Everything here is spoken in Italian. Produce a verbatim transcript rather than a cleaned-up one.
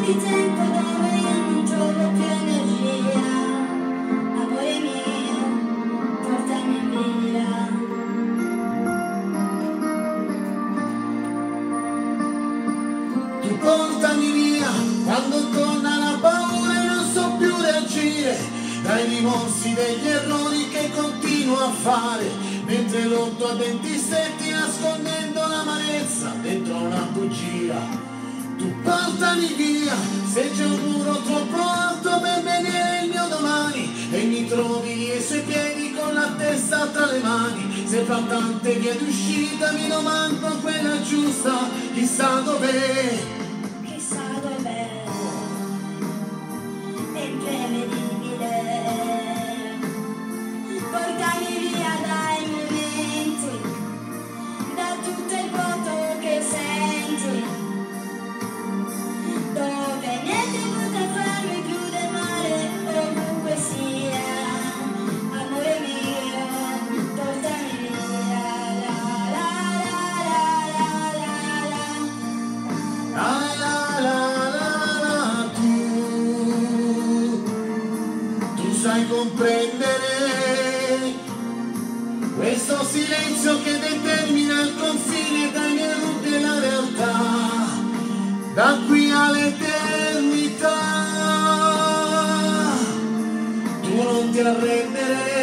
di tempo dove io non trovo più energia. Amore mio, portami via. Tu portami via quando torna la paura e non so più reagire dai rimorsi degli errori che continuo a fare, mentre lotto a denti stretti nascondendo l'amarezza dentro una bugia. Tu portami via se c'è un muro troppo alto per vedere il mio domani e mi trovi ai suoi piedi con la testa tra le mani. Se fra tante vie d'uscita mi domando quella giusta, chissà dov'è, Chissà dov'è, è imprevedibile. Portami via dai momenti, da tutto il vuoto che senti, dove niente potrà farmi più del male ovunque sia. Amore mio, portami via. La la la la la la la. la la la la la. Tu, tu sai comprendere questo silenzio che determina il confine tra i miei dubbi e la realtà, da qui all'eternità. Tu non ti arrendere